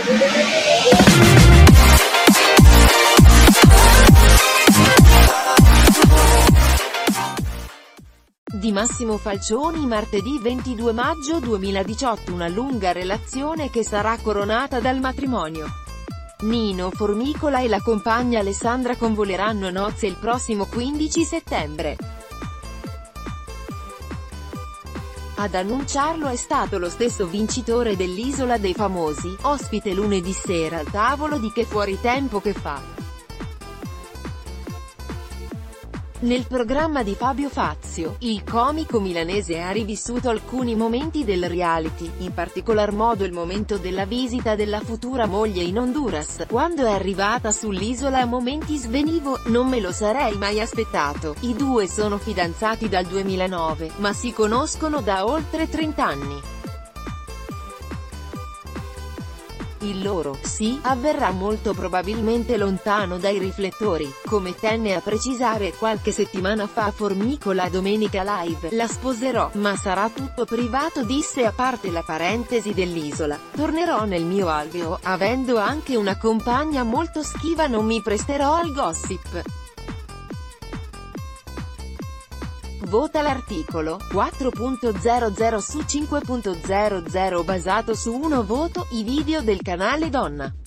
Di Massimo Falcioni martedì 22 maggio 2018. Una lunga relazione che sarà coronata dal matrimonio. Nino Formicola e la compagna Alessandra convoleranno a nozze il prossimo 15 settembre. Ad annunciarlo è stato lo stesso vincitore dell'Isola dei Famosi, ospite lunedì sera al tavolo di Che fuori tempo che fa. Nel programma di Fabio Fazio, il comico milanese ha rivissuto alcuni momenti del reality, in particolar modo il momento della visita della futura moglie in Honduras, quando è arrivata sull'isola. A momenti svenivo, non me lo sarei mai aspettato, i due sono fidanzati dal 2009, ma si conoscono da oltre 30 anni. Il loro «sì» avverrà molto probabilmente lontano dai riflettori, come tenne a precisare qualche settimana fa Formicola a Domenica Live. La sposerò, ma sarà tutto privato, disse. A parte la parentesi dell'isola, tornerò nel mio alveo, avendo anche una compagna molto schiva, non mi presterò al gossip. Vota l'articolo 4.00 su 5.00 basato su 1 voto, i video del canale Donna.